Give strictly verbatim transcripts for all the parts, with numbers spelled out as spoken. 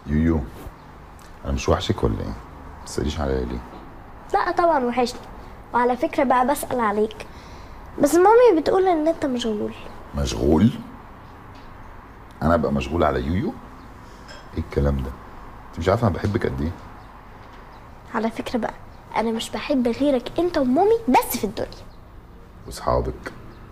يويو، انا مش وحشك ولا ايه؟ ما تسأليش عليا ليه؟ لا طبعا وحشني، وعلى فكرة بقى بسأل عليك، بس مامي بتقول ان انت مشغول. مشغول؟ انا ابقى مشغول على يويو؟ ايه الكلام ده؟ انت مش عارفه انا بحبك قد ايه؟ على فكرة بقى انا مش بحب غيرك انت ومامي بس في الدنيا. واصحابك؟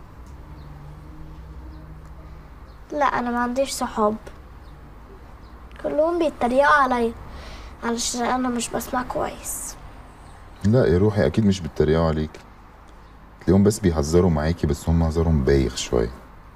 لا انا ما عنديش صحاب، كلهم بيتريقوا عليا علشان انا مش بسمع كويس. لا يا روحي، اكيد مش بيتريقوا عليك، تلاقيهم بس بيهزروا معاكي، بس هم هزارهم بايخ شويه.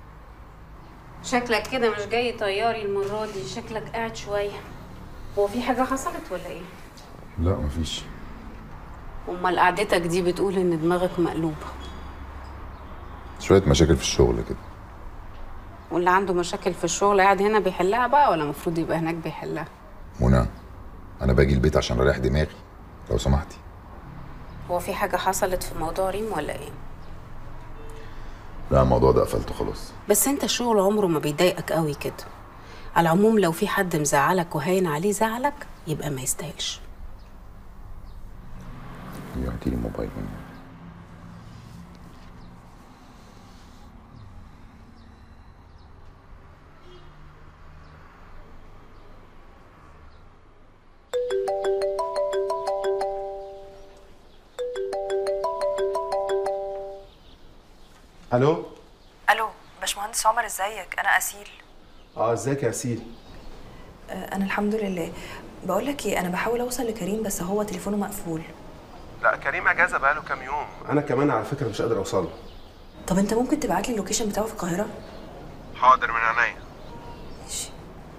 شكلك كده مش جاي طياري المرة دي، شكلك قاعد شوية. هو في حاجة حصلت ولا ايه؟ لا مفيش. امال قعدتك دي بتقول ان دماغك مقلوبة. شويه مشاكل في الشغل كده. واللي عنده مشاكل في الشغل قاعد هنا بيحلها بقى، ولا المفروض يبقى هناك بيحلها؟ منى، انا باجي البيت عشان اريح دماغي، لو سمحتي. هو في حاجة حصلت في موضوع ريم ولا ايه؟ لا الموضوع ده قفلته خلاص. بس انت الشغل عمره ما بيضايقك قوي كده. على العموم لو في حد مزعلك وهاين عليه زعلك يبقى ما يستاهلش. هاتي لي موبايل مني. الو. الو باشمهندس عمر، ازيك؟ انا اسيل. اه ازيك يا اسيل؟ آه انا الحمد لله. بقول لك ايه، انا بحاول اوصل لكريم بس هو تليفونه مقفول. لا كريم اجازه بقاله كام يوم، انا كمان على فكره مش قادر اوصله. طب انت ممكن تبعت لي اللوكيشن بتاعه في القاهره؟ حاضر من عينيا. ماشي.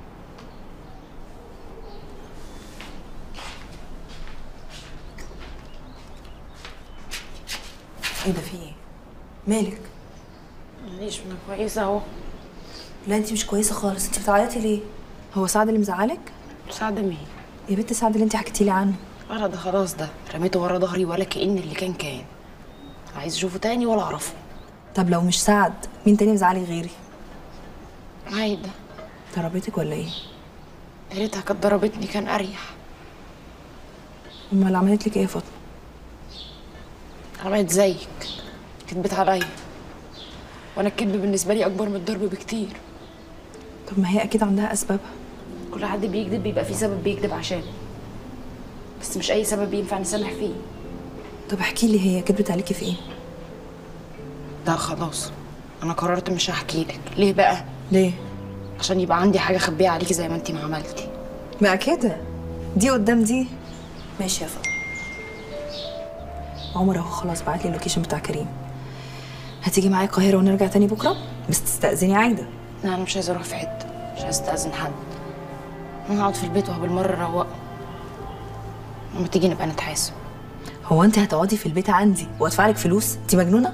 ايه ده، في ايه؟ مالك؟ معلش انا كويسة اهو. لا انت مش كويسه خالص، انت بتعيطي ليه؟ هو سعد اللي مزعلك؟ سعد مين؟ يا بنت سعد اللي انت حكيتي لي عنه. ورا ده خلاص، ده رميته ورا ظهري ولا كأن اللي كان كان. عايز اشوفه تاني ولا اعرفه. طب لو مش سعد مين تاني مزعلك غيري؟ عايدة. ضربتك ولا ايه؟ يا ريتها كانت ضربتني كان اريح. امال عملت لك ايه يا فاطمه؟ عملت زيك، كدبت عليا، وانا الكدب بالنسبه لي اكبر من الضرب بكتير. طب ما هي اكيد عندها اسبابها. كل حد بيكذب بيبقى في سبب بيكذب عشانه، بس مش اي سبب ينفع نسامح فيه. طب احكي لي، هي كدبت عليكي في ايه؟ لا خلاص، انا قررت مش هحكي لك. ليه بقى؟ ليه؟ عشان يبقى عندي حاجه اخبيها عليكي زي ما انتي ما عملتي. بقى كده دي قدام دي. ماشي يا فاطمه. عمر اهو خلاص بعت لي اللوكيشن بتاع كريم. هتيجي معايا القاهره ونرجع تاني بكره، بس تستأذني عايده. لا انا مش عايزه اروح في حته، مش عايزه استأذن حد. انا هقعد في البيت وبالمره اروقه. لما تيجي نبقى نتحاسب. هو انت هتقعدي في البيت عندي وادفع لك فلوس؟ انت مجنونه؟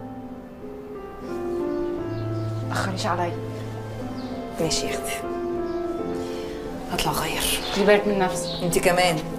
متأخريش عليا. ماشي يا اختي، هطلع اغير. خدي بالك من نفسك. انت كمان.